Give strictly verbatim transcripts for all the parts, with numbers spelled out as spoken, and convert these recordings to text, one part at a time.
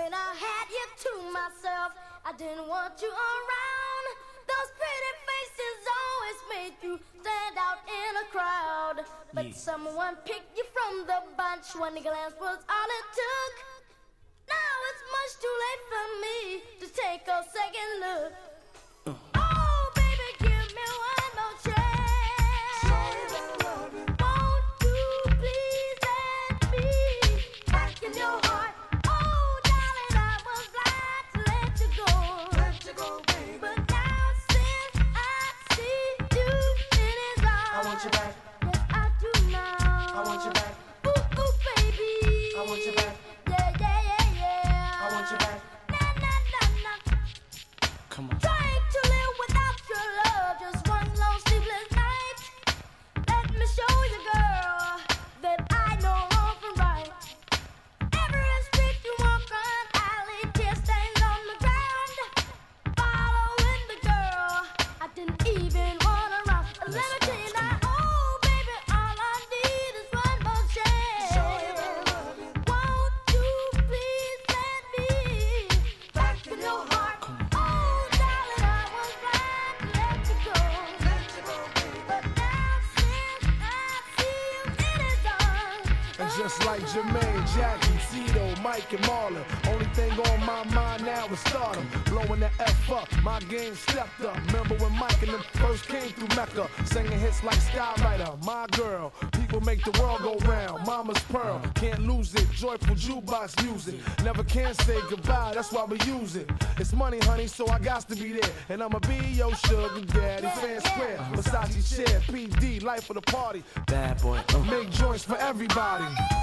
when I had you to myself. I didn't want you around. Those pretty faces always made you stand out in a crowd. But yeah. Someone picked you from the bunch. One glance was all it took. Now it's much too late for me to take a second look. Uh. Oh, baby, give me one more chance. Won't you please let me back in your heart? Oh, darling, I was blind to let you go. Let you go, baby. But now since I see you in his arms, I want you back. Yes, I do now. I want you back. Ooh, ooh, baby. I want you back. Yeah, yeah, yeah, yeah. I want you back. Nah, nah, nah, nah. Come on. Trying to live without your love, just one long sleepless night. Let me show you, girl, that I know wrong from right. Every street you walk on, alley, tear stains on the ground. Following the girl, I didn't even wanna run. Let me tell you now, oh baby, all I need is one more chance. Won't you please let me back in your heart? Oh darling, I was blind to let you go. But now since I see you in his arms, And just like Jermaine, Jackie, Tito, Mike, and Marlon, only thing on my mind now is stardom. Blowing the F up, my game stepped up. Remember when Mike and them first came through Mecca, singing hits like Skywriter, My Girl, People Make the World Go Round, Mama's Pearl, Can't Lose It, Joyful Jukebox Music. Never can say goodbye, that's why we use it. It's money, honey, so I got to be there. And I'ma be your sugar daddy, fan square, Versace share, P D, life of the party. Bad boy. Uh. Make joints for everybody.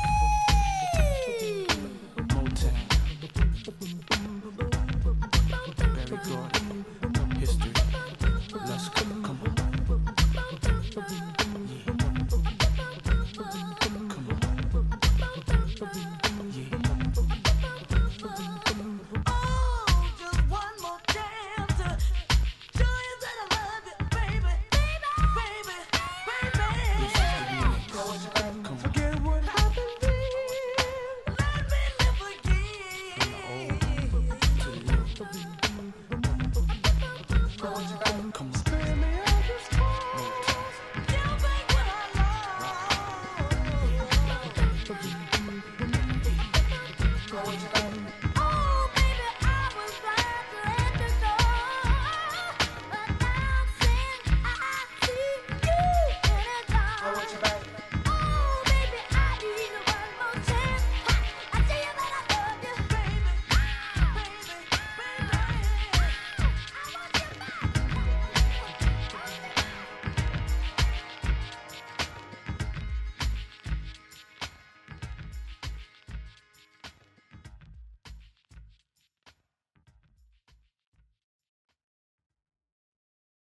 Motown. Very good. History. Let's go. Come on. just one more chance to show you that I love you, baby, baby, baby, baby. Forget what happened then. Let me live again. Come on. Spin me